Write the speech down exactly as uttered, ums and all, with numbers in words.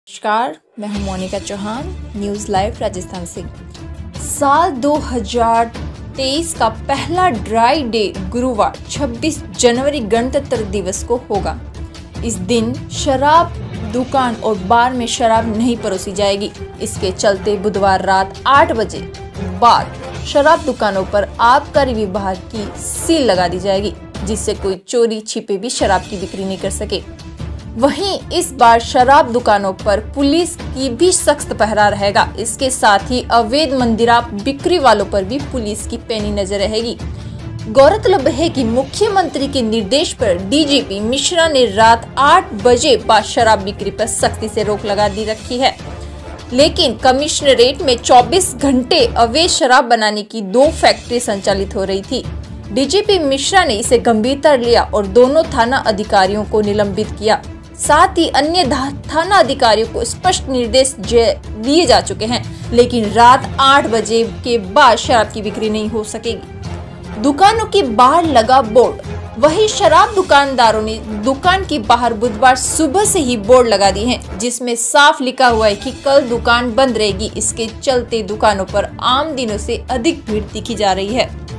नमस्कार, मैं हूं मोनिका चौहान, न्यूज़ लाइव राजस्थान से। साल दो हज़ार तेईस का पहला ड्राई डे गुरुवार छब्बीस जनवरी गणतंत्र दिवस को होगा। इस दिन शराब दुकान और बार में शराब नहीं परोसी जाएगी। इसके चलते बुधवार रात आठ बजे बाद शराब दुकानों पर आबकारी विभाग की सील लगा दी जाएगी, जिससे कोई चोरी छिपे भी शराब की बिक्री नहीं कर सके। वहीं इस बार शराब दुकानों पर पुलिस की भी सख्त पहरा रहेगा। इसके साथ ही अवैध मंदिरा बिक्री वालों पर भी पुलिस की पैनी नजर रहेगी। गौरतलब है कि मुख्यमंत्री के निर्देश पर डीजीपी मिश्रा ने रात आठ बजे बाद शराब बिक्री पर सख्ती से रोक लगा दी रखी है, लेकिन कमिश्नरेट में चौबीस घंटे अवैध शराब बनाने की दो फैक्ट्री संचालित हो रही थी। डीजीपी मिश्रा ने इसे गंभीरता लिया और दोनों थाना अधिकारियों को निलंबित किया। साथ ही अन्य थाना अधिकारियों को स्पष्ट निर्देश दिए जा चुके हैं, लेकिन रात आठ बजे के बाद शराब की बिक्री नहीं हो सकेगी। दुकानों के बाहर लगा बोर्ड। वही शराब दुकानदारों ने दुकान के बाहर बुधवार सुबह से ही बोर्ड लगा दिए हैं, जिसमें साफ लिखा हुआ है कि कल दुकान बंद रहेगी। इसके चलते दुकानों पर आम दिनों से अधिक भीड़ दिखी जा रही है।